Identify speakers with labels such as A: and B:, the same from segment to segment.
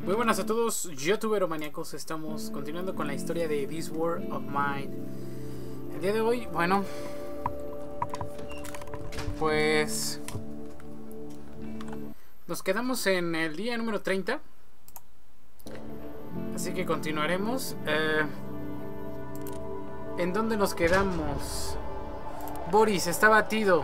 A: Muy buenas a todos, youtuberomaníacos. Estamos continuando con la historia de This World of Mine. El día de hoy, bueno, pues nos quedamos en el día número 30. Así que continuaremos. ¿En dónde nos quedamos? Boris está batido.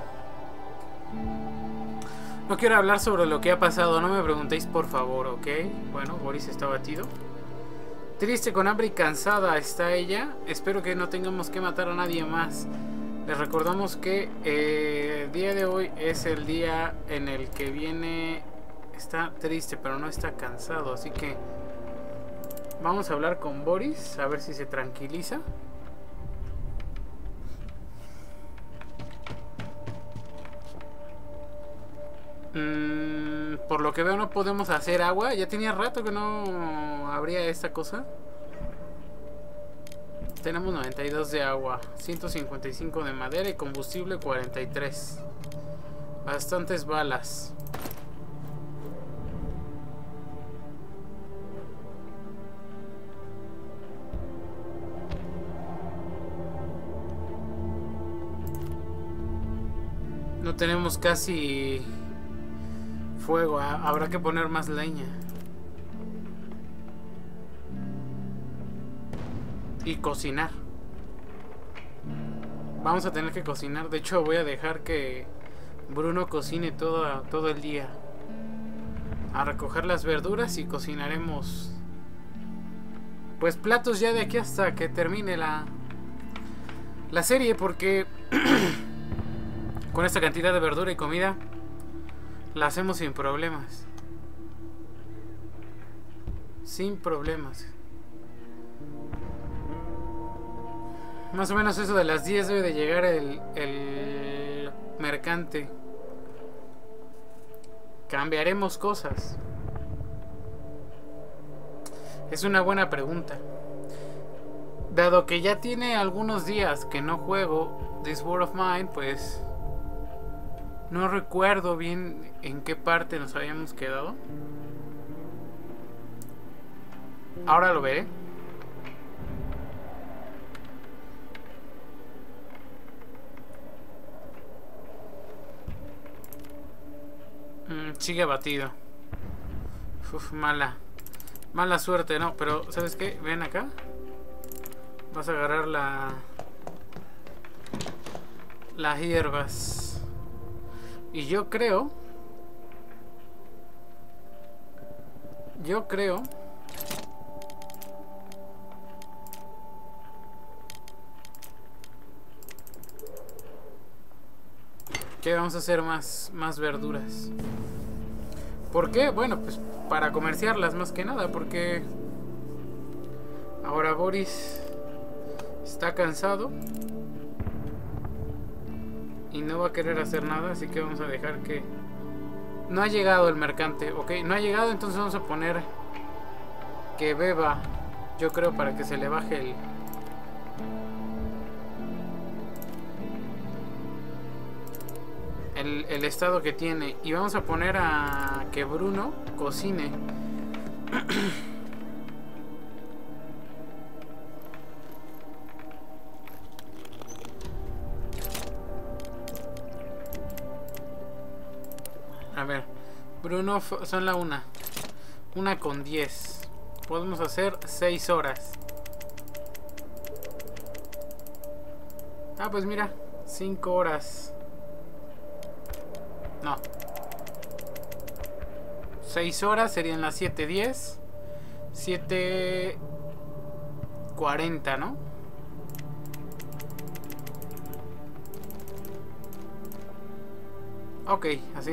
A: No quiero hablar sobre lo que ha pasado, no me preguntéis por favor, ¿ok? Bueno, Boris está batido. Triste, con hambre y cansada está ella. Espero que no tengamos que matar a nadie más. Les recordamos que el día de hoy es el día en el que viene... Está triste, pero no está cansado, así que... Vamos a hablar con Boris, a ver si se tranquiliza. Por lo que veo no podemos hacer agua. Ya tenía rato que no abría esta cosa. Tenemos 92 de agua, 155 de madera y combustible 43. Bastantes balas. No tenemos casi fuego, habrá que poner más leña. Y cocinar. Vamos a tener que cocinar. De hecho voy a dejar que Bruno cocine todo el día. A recoger las verduras y cocinaremos pues platos ya de aquí hasta que termine la serie, porque con esta cantidad de verdura y comida la hacemos sin problemas. Sin problemas. Más o menos eso de las 10 debe de llegar el mercante. ¿Cambiaremos cosas? Es una buena pregunta. Dado que ya tiene algunos días que no juego This World of Mine, pues... No recuerdo bien en qué parte nos habíamos quedado. Ahora lo veré. Sigue abatido. Uf, mala suerte, no. Pero, ¿sabes qué? Ven acá. Vas a agarrar las hierbas. Y yo creo que vamos a hacer más verduras. ¿Por qué? Bueno, pues para comerciarlas más que nada, porque ahora Boris está cansado y no va a querer hacer nada, así que vamos a dejar que... No ha llegado el mercante, ok, no ha llegado, entonces vamos a poner que beba, yo creo, para que se le baje el estado que tiene. Y vamos a poner a que Bruno cocine. A ver, Bruno, son la 1:10. Podemos hacer 6 horas. Ah, pues mira, 5 horas. No, 6 horas serían las 7:10. 7:40, ¿no? Ok, así.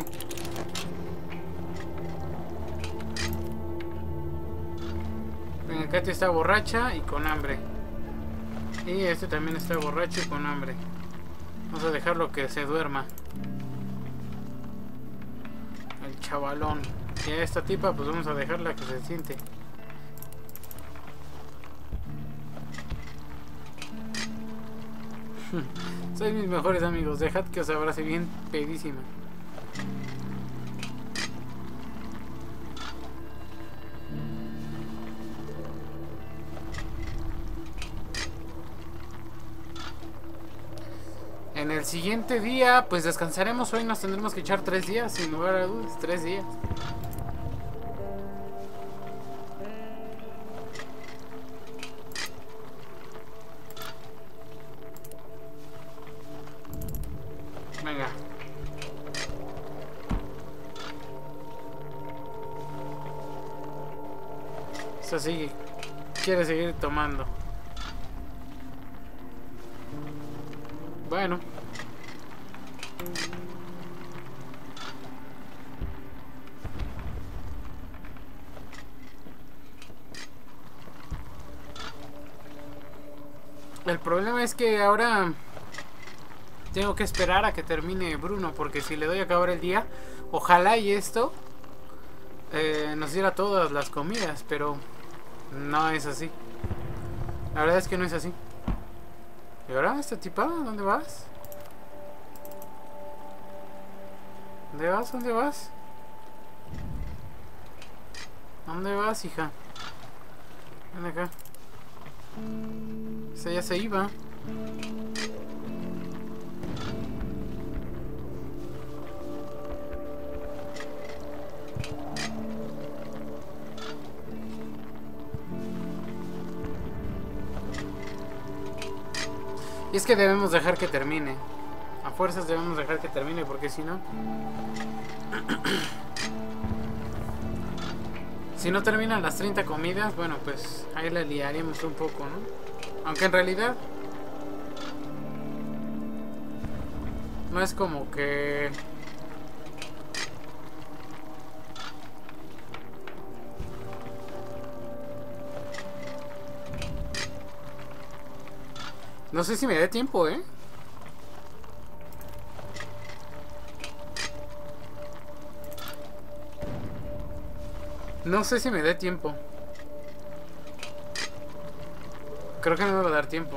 A: Venga, Katy está borracha y con hambre. Y este también está borracho y con hambre. Vamos a dejarlo que se duerma. El chavalón. Y a esta tipa pues vamos a dejarla que se siente. Sois mis mejores amigos. Dejad que os abrace bien pedísima. En el siguiente día, pues descansaremos. Hoy nos tendremos que echar 3 días, sin lugar a dudas. 3 días. Venga. Eso sí, quiere seguir tomando. Bueno. El problema es que ahora tengo que esperar a que termine Bruno, porque si le doy a acabar el día, ojalá y esto nos diera todas las comidas, pero no es así. La verdad es que no es así. ¿Y ahora esta tipa? ¿Dónde vas? ¿Dónde vas? ¿Dónde vas? ¿Dónde vas, hija? Ven acá. Esa ya se iba. Y es que debemos dejar que termine. A fuerzas debemos dejar que termine, porque si no... si no terminan las 30 comidas, bueno, pues ahí la liaríamos un poco, ¿no? Aunque en realidad... no es como que... no sé si me dé tiempo, ¿eh? No sé si me dé tiempo. Creo que no me va a dar tiempo.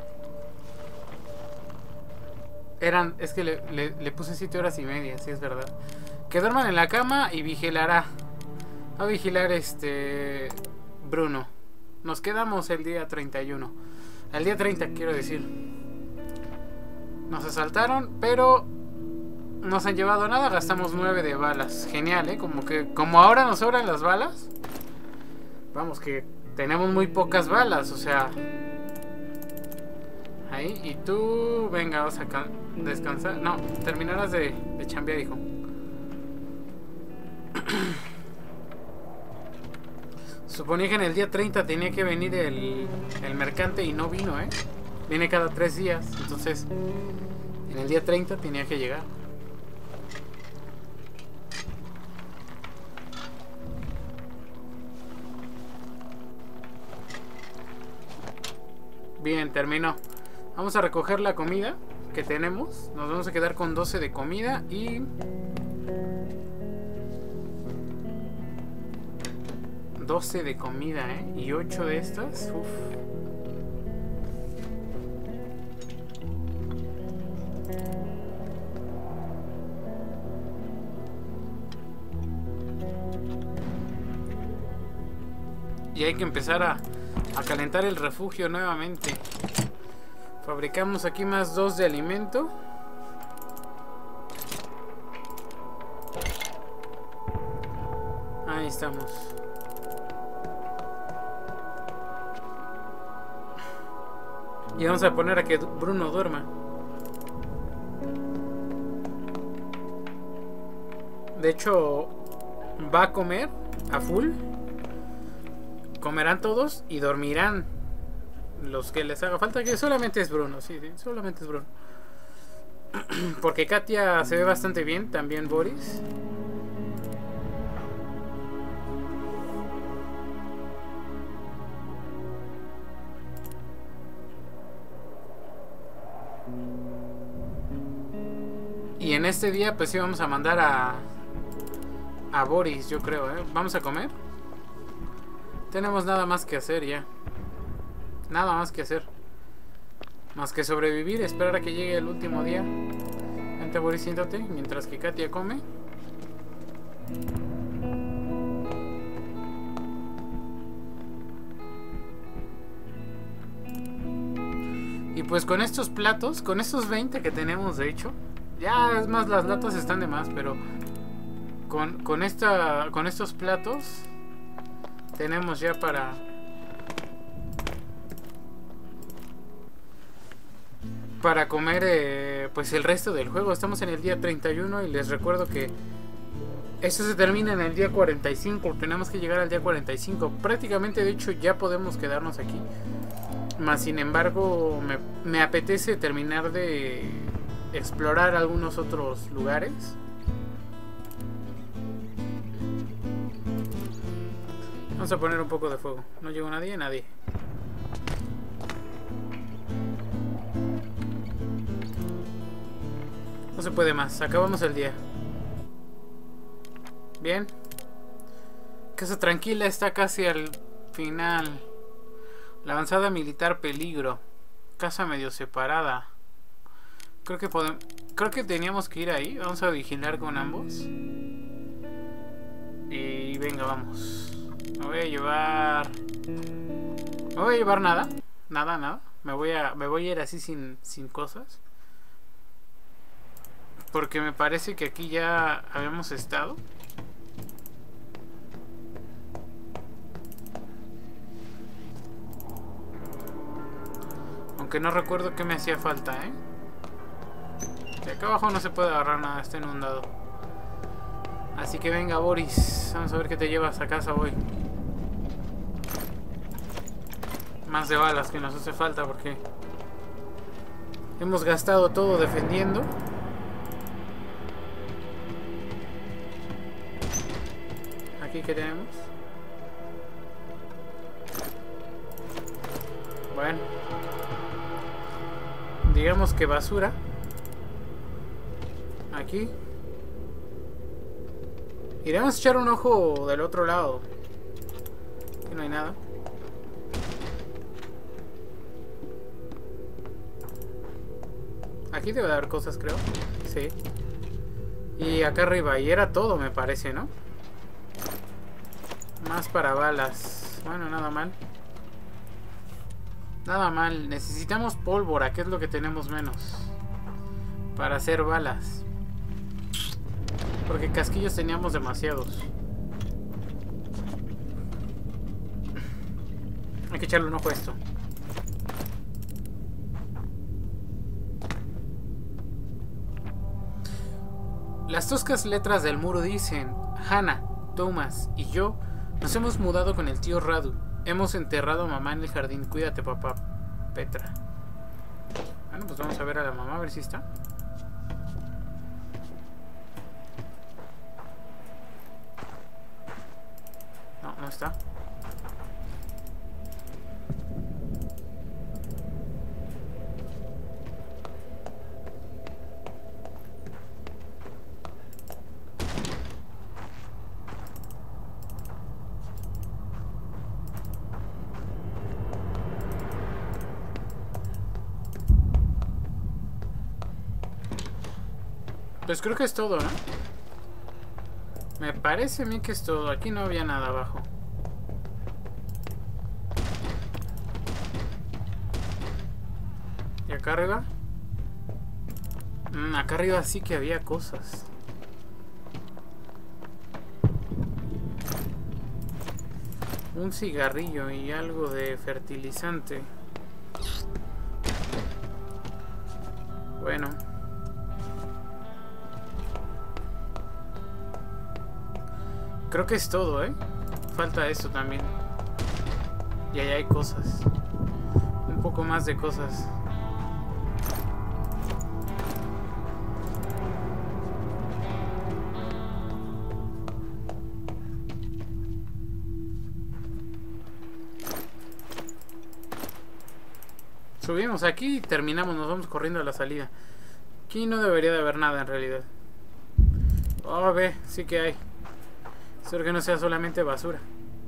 A: Es que le puse 7 horas y media, sí es verdad. Que duerman en la cama y vigilará. Va a vigilar Bruno. Nos quedamos el día 31. El día 30 quiero decir. Nos asaltaron, pero no se han llevado nada. Gastamos 9 de balas. Genial, como ahora nos sobran las balas. Vamos, que tenemos muy pocas balas. O sea, ahí. Y tú, venga, vas a descansar. No, terminarás de chambear, hijo. Suponía que en el día 30 tenía que venir el mercante y no vino, ¿eh? Viene cada 3 días. Entonces, en el día 30 tenía que llegar. Bien, terminó. Vamos a recoger la comida que tenemos. Nos vamos a quedar con 12 de comida y... 12 de comida, ¿eh? Y 8 de estas. Uf. Y hay que empezar a calentar el refugio nuevamente. Fabricamos aquí más 2 de alimento. Ahí estamos. Y vamos a poner a que Bruno duerma. De hecho, va a comer a full. Comerán todos y dormirán los que les haga falta. Que solamente es Bruno, sí, solamente es Bruno. Porque Katia se ve bastante bien, también Boris. Y en este día pues sí vamos a mandar a Boris, yo creo, ¿eh? ¿Vamos a comer? Tenemos nada más que hacer ya. Nada más que hacer. Más que sobrevivir, esperar a que llegue el último día. Vente, Boris, siéntate mientras que Katia come. pues con estos platos, con estos 20 que tenemos de hecho, ya es más, las latas están de más, pero con estos platos tenemos ya para comer pues el resto del juego. Estamos en el día 31 y les recuerdo que esto se termina en el día 45. Tenemos que llegar al día 45. Prácticamente, de hecho, ya podemos quedarnos aquí. Más sin embargo, me apetece terminar de explorar algunos otros lugares. Vamos a poner un poco de fuego. No llegó nadie. No se puede más. Acabamos el día. Bien. Casa tranquila, está casi al final. La avanzada militar peligro. Casa medio separada. Creo que teníamos que ir ahí. Vamos a vigilar con ambos. Y venga, vamos. Me voy a llevar... No voy a llevar nada. Nada. Me voy a ir así sin cosas. Porque me parece que aquí ya habíamos estado. Aunque no recuerdo qué me hacía falta, ¿eh? De acá abajo no se puede agarrar nada, está inundado. Así que venga, Boris. Vamos a ver qué te llevas a casa hoy. Más de balas que nos hace falta porque hemos gastado todo defendiendo. Aquí que tenemos. Bueno. Digamos que basura. Aquí. Iremos a echar un ojo del otro lado. Aquí no hay nada. Aquí debe de haber cosas, creo. Sí. Y acá arriba. Y era todo, me parece, ¿no? Más para balas. Bueno, nada mal. Nada mal. Necesitamos pólvora, que es lo que tenemos menos. Para hacer balas. Porque casquillos teníamos demasiados. Hay que echarle un ojo a esto. Las toscas letras del muro dicen: Hannah, Thomas y yo nos hemos mudado con el tío Radu. Hemos enterrado a mamá en el jardín. Cuídate, papá. Petra. Bueno, pues vamos a ver a la mamá, a ver si está. No, no está. Pues creo que es todo, ¿no? Me parece a mí que es todo. Aquí no había nada abajo. ¿Y acá arriba? Acá arriba sí que había cosas. Un cigarrillo y algo de fertilizante. Bueno. Creo que es todo, ¿eh? Falta esto también. Y ahí hay cosas. Un poco más de cosas. Subimos aquí y terminamos. Nos vamos corriendo a la salida. Aquí no debería de haber nada en realidad. Oh, ve, sí que hay. Espero que no sea solamente basura.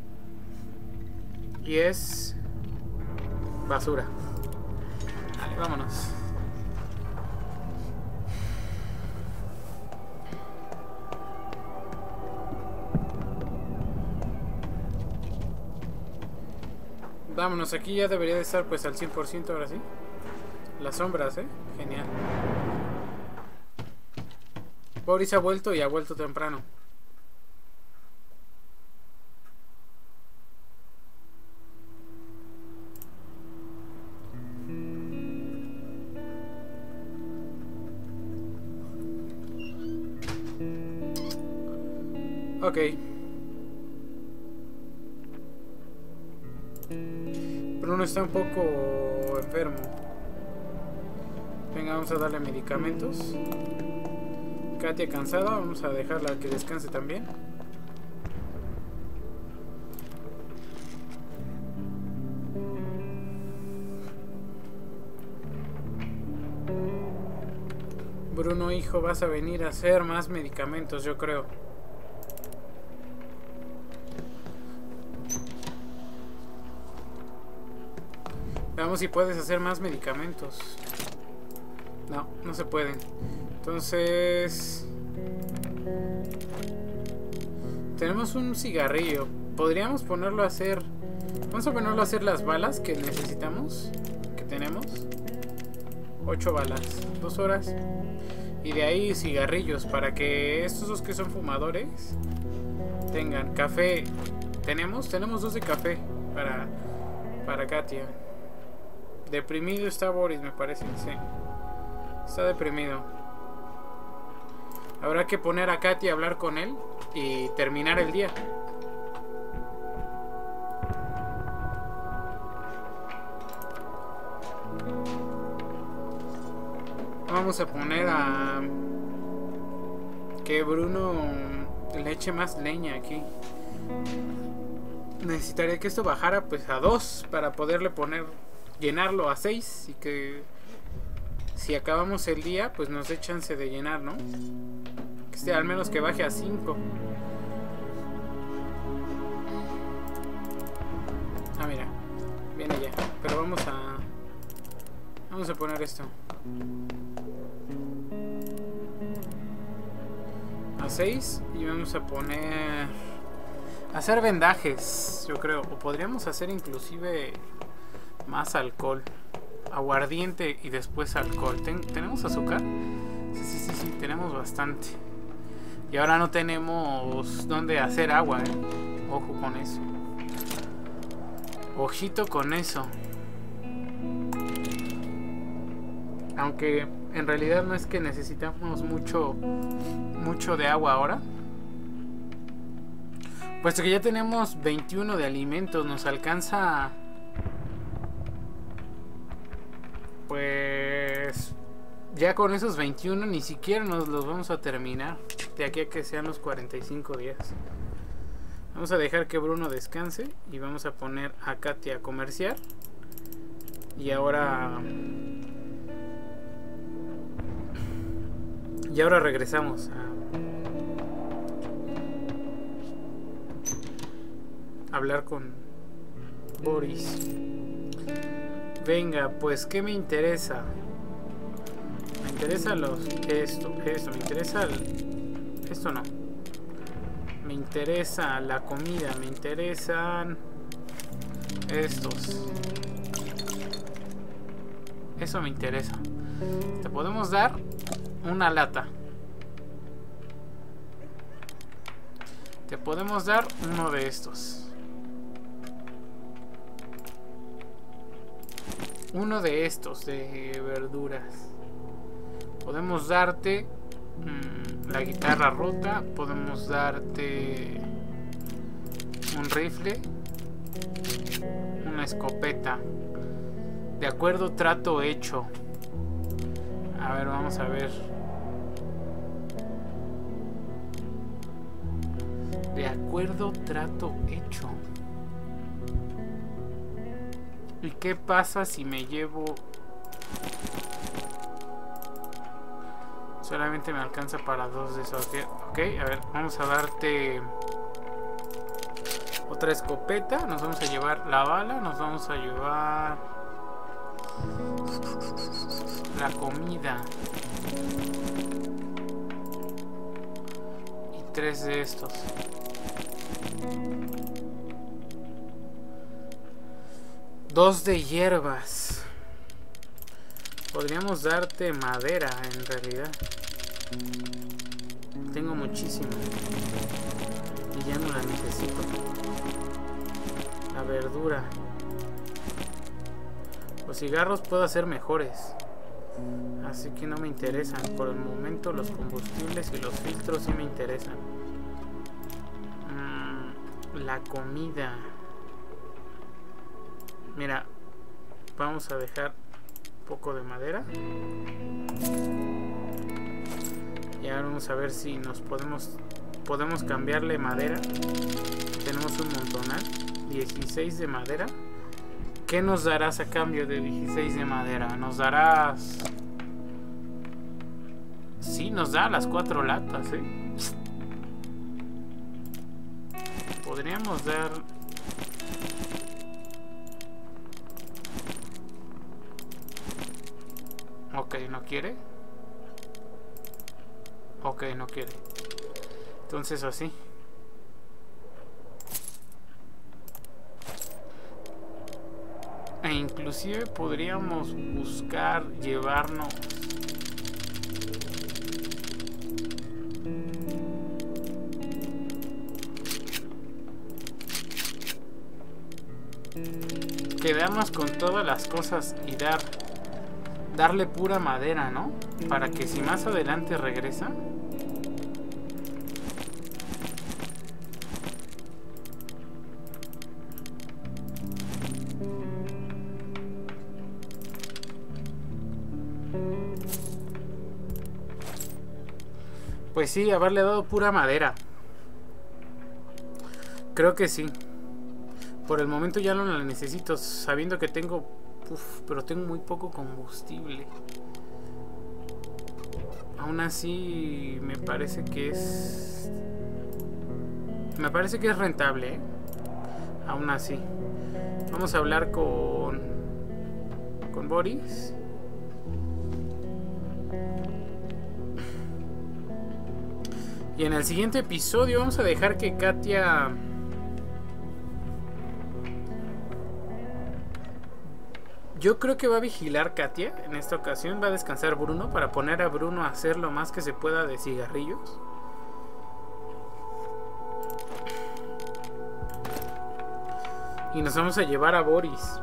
A: Y es... basura. Vale, vámonos. Vámonos, aquí ya debería de estar pues al 100% ahora sí. Las sombras, genial. Boris ha vuelto y ha vuelto temprano. Ok. Bruno está un poco enfermo. Venga, vamos a darle medicamentos. Katia cansada, vamos a dejarla que descanse también. Bruno, hijo, vas a venir a hacer más medicamentos, yo creo. Veamos si puedes hacer más medicamentos. No, no se pueden. Entonces... tenemos un cigarrillo. Podríamos ponerlo a hacer... vamos a ponerlo a hacer las balas que necesitamos. Que tenemos. 8 balas. 2 horas. Y de ahí cigarrillos. Para que estos dos que son fumadores tengan café. Tenemos 2 de café. Para Katia. Deprimido está Boris, me parece. Sí. Está deprimido. Habrá que poner a Katia a hablar con él y terminar el día. Vamos a poner a... que Bruno le eche más leña aquí. Necesitaría que esto bajara pues a 2 para poderle poner... llenarlo a 6 y que si acabamos el día pues nos dé chance de llenar, ¿no? Que esté, al menos que baje a 5. Ah, mira, viene ya. Pero vamos a poner esto a 6 y vamos a poner hacer vendajes, yo creo, o podríamos hacer inclusive más alcohol, aguardiente y después alcohol. ¿Tenemos azúcar? Sí, tenemos bastante. Y ahora no tenemos dónde hacer agua, Ojo con eso. Ojito con eso. Aunque en realidad no es que necesitamos mucho de agua ahora. Puesto que ya tenemos 21 de alimentos, nos alcanza... pues ya con esos 21 ni siquiera nos los vamos a terminar de aquí a que sean los 45 días. Vamos a dejar que Bruno descanse y vamos a poner a Katia a comerciar. Y ahora regresamos a hablar con Boris. Venga, pues ¿qué me interesa? Me interesa esto, me interesa esto no. Me interesa la comida, me interesan estos. Eso me interesa. Te podemos dar una lata. Te podemos dar uno de estos. Uno de estos de verduras. Podemos darte la guitarra rota. Podemos darte un rifle, una escopeta. De acuerdo, trato hecho. A ver, vamos a ver. De acuerdo, trato hecho. ¿Y qué pasa si me llevo? Solamente me alcanza para 2 de esos. Ok, a ver, vamos a darte otra escopeta. Nos vamos a llevar la bala. Nos vamos a llevar la comida. Y 3 de estos. Dos de hierbas. Podríamos darte madera, en realidad. Tengo muchísimo. Y ya no la necesito. La verdura. Los cigarros puedo hacer mejores. Así que no me interesan. Por el momento los combustibles y los filtros sí me interesan. La comida. Mira, vamos a dejar un poco de madera. Y ahora vamos a ver si nos podemos cambiarle madera. Tenemos un montonal. 16 de madera. ¿Qué nos darás a cambio de 16 de madera? Nos darás... Sí, nos da las 4 latas, ¿eh? Podríamos dar... Ok, no quiere. Ok, no quiere. Entonces así. E inclusive podríamos buscar llevarnos... Quedarnos con todas las cosas y darle pura madera, ¿no? Para que si más adelante regresa... Pues sí, haberle dado pura madera. Creo que sí. Por el momento ya no la necesito, sabiendo que tengo... pero tengo muy poco combustible. Aún así, me parece que es... rentable, ¿eh? Aún así. Vamos a hablar con Boris. Y en el siguiente episodio vamos a dejar que Katia... Yo creo que va a vigilar Katia en esta ocasión. Va a descansar Bruno para poner a Bruno a hacer lo más que se pueda de cigarrillos. Y nos vamos a llevar a Boris.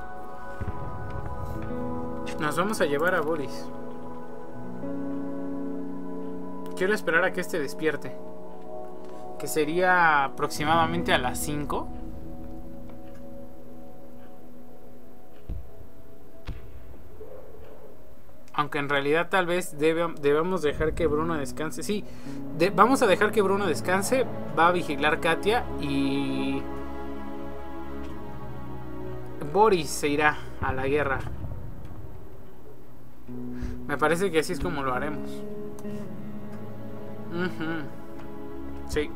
A: Quiero esperar a que este despierte. Que sería aproximadamente a las 5. Aunque en realidad tal vez debamos dejar que Bruno descanse. Sí, vamos a dejar que Bruno descanse. Va a vigilar Katia y... Boris se irá a la guerra. Me parece que así es como lo haremos. Sí.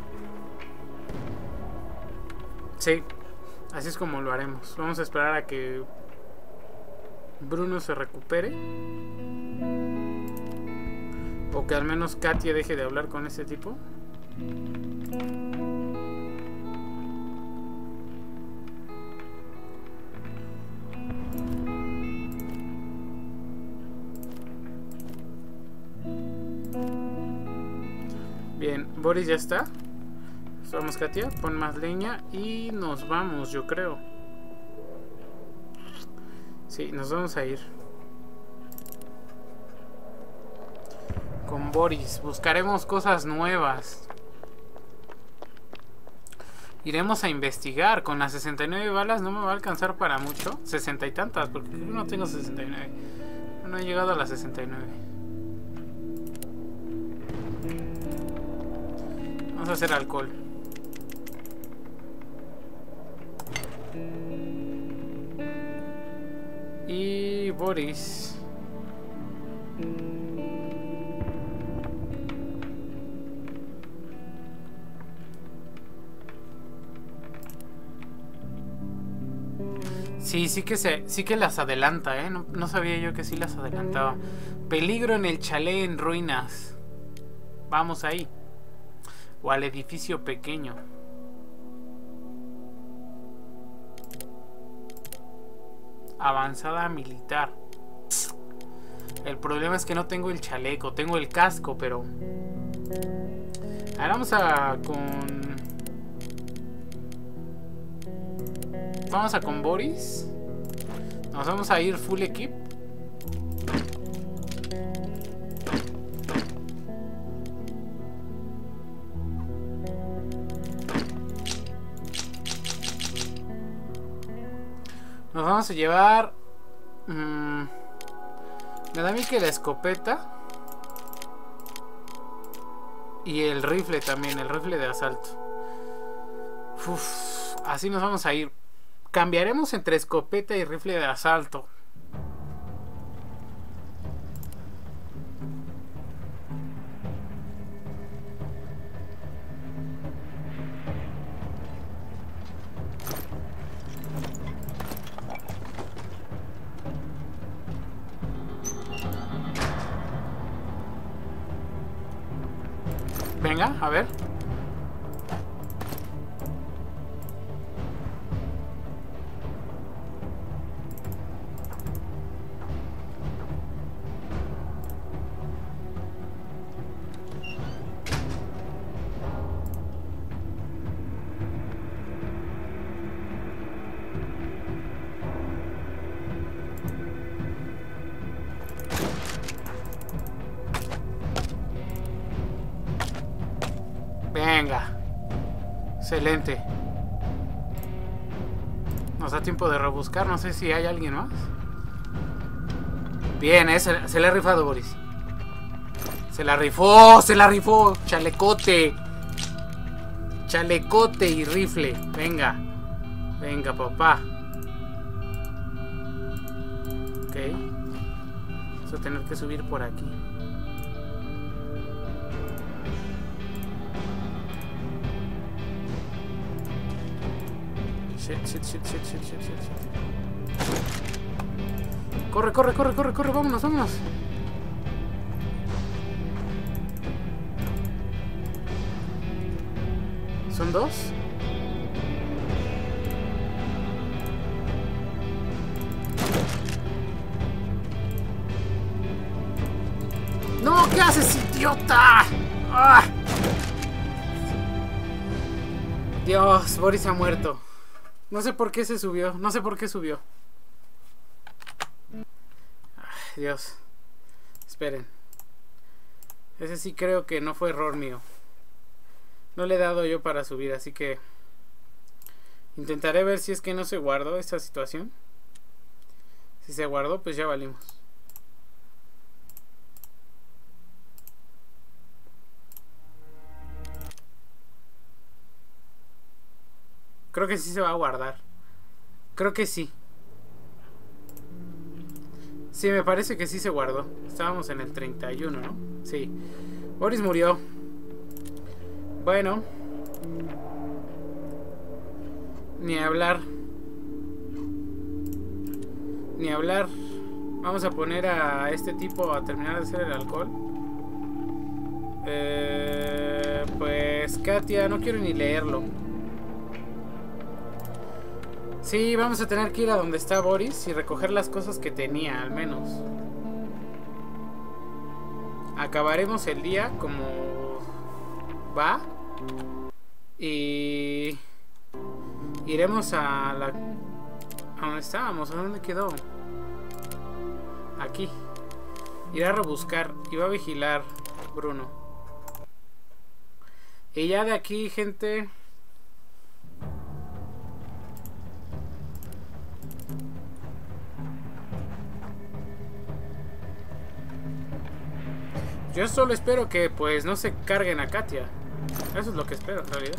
A: Sí, así es como lo haremos. Vamos a esperar a que Bruno se recupere. O que al menos Katia deje de hablar con ese tipo. Bien, Boris ya está. Vamos, Katia, pon más leña y nos vamos, yo creo. Sí, nos vamos a ir con Boris. Buscaremos cosas nuevas. Iremos a investigar. Con las 69 balas no me va a alcanzar para mucho. 60 y tantas, porque yo no tengo 69. No he llegado a las 69. Vamos a hacer alcohol. Y Boris. Sí, sí que las adelanta, ¿eh? No sabía yo que sí las adelantaba. Peligro en el chalet en ruinas. Vamos ahí. O al edificio pequeño. Avanzada militar. El problema es que no tengo el chaleco. Tengo el casco, pero... Ahora vamos a con... Vamos a con Boris. Nos vamos a ir full equip. Nos vamos a llevar... me da a mí que la escopeta. Y el rifle también, el rifle de asalto. Uf, así nos vamos a ir. Cambiaremos entre escopeta y rifle de asalto. Venga, a ver. Venga. Excelente. Nos da tiempo de rebuscar. No sé si hay alguien más. Bien, se le ha rifado Boris. Se la rifó, se la rifó. Chalecote. Chalecote y rifle. Venga. Venga, papá. Ok. Vamos a tener que subir por aquí. Shit. Corre, vámonos. ¿Son dos? ¡No! ¿Qué haces, idiota? ¡Ah! Dios, Boris ha muerto. No sé por qué se subió. No sé por qué subió. Ay, Dios. Esperen. Ese sí creo que no fue error mío. No le he dado yo para subir, así que... Intentaré ver si es que no se guardó esta situación. Si se guardó, pues ya valimos. Creo que sí se va a guardar. Creo que sí. Sí, me parece que sí se guardó. Estábamos en el 31, ¿no? Sí. Boris murió. Bueno. Ni hablar. Ni hablar. Vamos a poner a este tipo a terminar de hacer el alcohol. Pues Katia, no quiero ni leerlo. Sí, vamos a tener que ir a donde está Boris y recoger las cosas que tenía, al menos. Acabaremos el día como va. Y iremos a la... ¿A dónde estábamos? ¿A dónde quedó? Aquí. Irá a rebuscar y va a vigilar Bruno. Y ya de aquí, gente... Yo solo espero que pues no se carguen a Katia. Eso es lo que espero en realidad.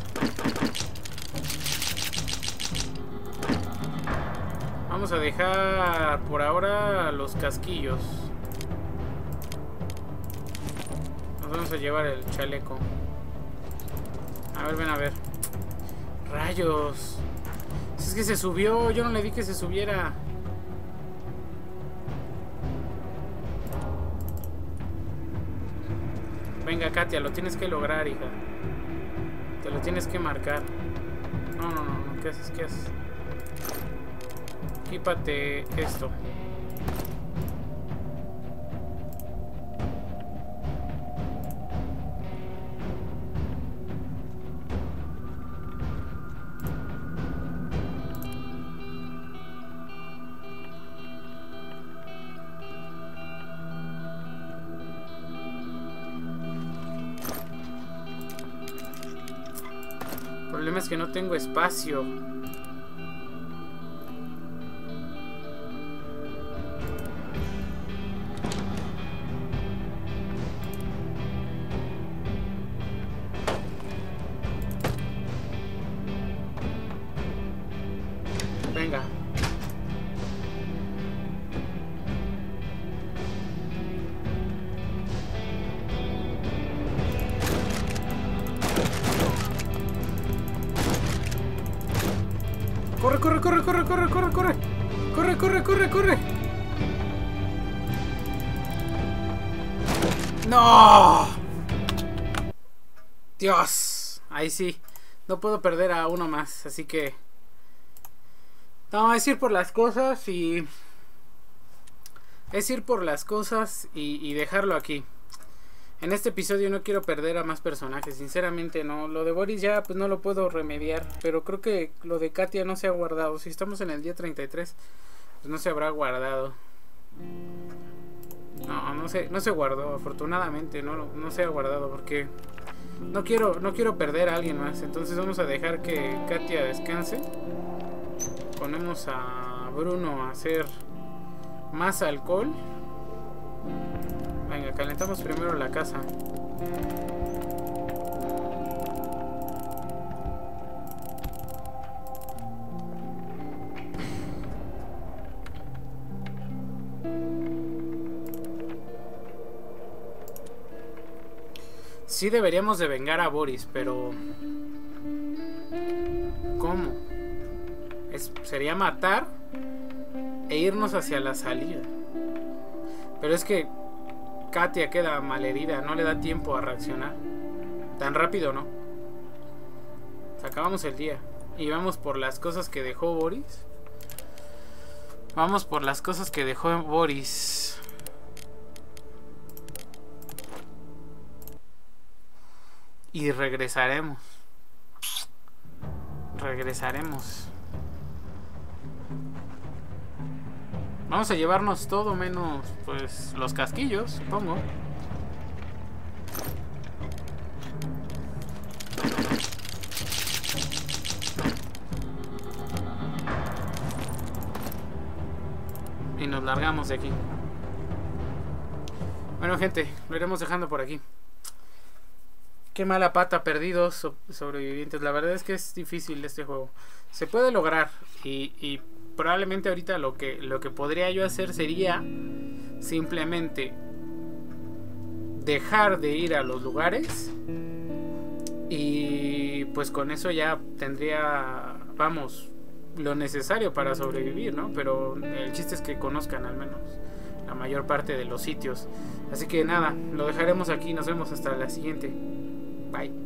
A: Vamos a dejar por ahora los casquillos. Nos vamos a llevar el chaleco. A ver, ven a ver. Rayos. Si es que se subió, yo no le di que se subiera. Venga, Katia, lo tienes que lograr, hija. Te lo tienes que marcar. No. ¿Qué haces? Quípate esto. problema es que no tengo espacio. Venga. Corre, corre, corre, corre, corre, corre, corre. Corre, corre, corre, corre. ¡No! Dios. Ahí sí. No puedo perder a uno más. Así que no, es ir por las cosas y... Es ir por las cosas y dejarlo aquí. En este episodio no quiero perder a más personajes, sinceramente no. Lo de Boris ya pues no lo puedo remediar, pero creo que lo de Katia no se ha guardado. Si estamos en el día 33, pues no se habrá guardado. No se guardó, afortunadamente no se ha guardado porque no quiero perder a alguien más. Entonces vamos a dejar que Katia descanse. Ponemos a Bruno a hacer más alcohol. Venga, calentamos primero la casa. Sí deberíamos de vengar a Boris, pero... ¿cómo? Sería matar e irnos hacia la salida. Pero es que Katia queda malherida, no le da tiempo a reaccionar. Tan rápido no. Acabamos el día y vamos por las cosas que dejó Boris. Vamos por las cosas que dejó Boris. Y regresaremos. Regresaremos. Vamos a llevarnos todo menos, pues, los casquillos, supongo. Y nos largamos de aquí. Bueno, gente, lo iremos dejando por aquí. Qué mala pata, perdidos sobrevivientes. La verdad es que es difícil este juego. Se puede lograr y probablemente ahorita lo que podría yo hacer sería simplemente dejar de ir a los lugares y pues con eso ya tendría, vamos, lo necesario para sobrevivir, ¿no? Pero el chiste es que conozcan al menos la mayor parte de los sitios. Así que nada, lo dejaremos aquí. Nos vemos hasta la siguiente. Bye.